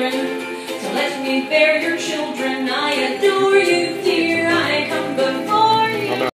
children, to let me bear your children. I adore you.